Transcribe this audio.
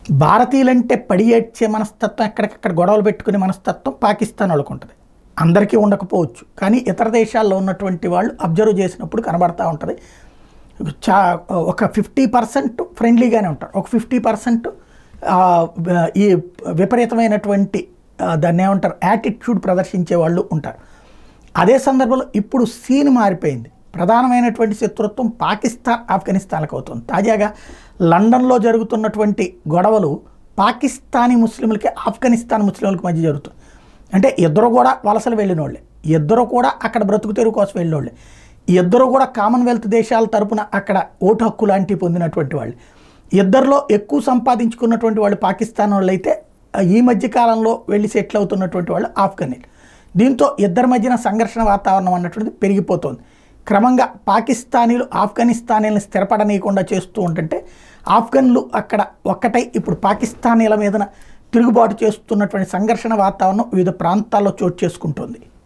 భారతీయులంటే పడి ఏడ్చే మనస్తత్వం, ఎక్కడికక్కడ గొడవలు పెట్టుకునే మనస్తత్వం పాకిస్తాన్ వాళ్ళకు ఉంటుంది. అందరికీ ఉండకపోవచ్చు, కానీ ఇతర దేశాల్లో ఉన్నటువంటి వాళ్ళు అబ్జర్వ్ చేసినప్పుడు కనబడతా ఉంటుంది. ఒక 50% ఫ్రెండ్లీగానే ఉంటారు, ఒక 50% ఈ విపరీతమైనటువంటి దాన్ని ఏమంటారు యాటిట్యూడ్ ప్రదర్శించే వాళ్ళు ఉంటారు. అదే సందర్భంలో ఇప్పుడు సీన్ మారిపోయింది. ప్రధానమైనటువంటి శత్రుత్వం పాకిస్తాన్ ఆఫ్ఘనిస్తాన్లకు అవుతుంది. తాజాగా లండన్లో జరుగుతున్నటువంటి గొడవలు పాకిస్తానీ ముస్లింలకి ఆఫ్ఘనిస్తాన్ ముస్లింలకు మధ్య జరుగుతుంది. అంటే ఇద్దరు కూడా వలసలు వెళ్ళిన వాళ్ళే, ఇద్దరు కూడా అక్కడ బ్రతుకు తెరువు కోసం వెళ్ళిన వాళ్ళే, ఇద్దరు కూడా కామన్వెల్త్ దేశాల తరపున అక్కడ ఓటు హక్కు లాంటివి పొందినటువంటి వాళ్ళు. ఇద్దరిలో ఎక్కువ సంపాదించుకున్నటువంటి వాళ్ళు పాకిస్తాన్ వాళ్ళు అయితే ఈ మధ్యకాలంలో వెళ్ళి సెటిల్ అవుతున్నటువంటి వాళ్ళు ఆఫ్ఘనీలు. దీంతో ఇద్దరి మధ్యన సంఘర్షణ వాతావరణం అన్నటువంటిది పెరిగిపోతుంది. క్రమంగా పాకిస్తానీలు ఆఫ్ఘనిస్తానీలను స్థిరపడనీయకుండా చేస్తూ ఉంటుంటే ఆఫ్ఘన్లు అక్కడ ఒక్కటై ఇప్పుడు పాకిస్తానీల మీదన తిరుగుబాటు చేస్తున్నటువంటి సంఘర్షణ వాతావరణం వివిధ ప్రాంతాల్లో చోటు చేసుకుంటోంది.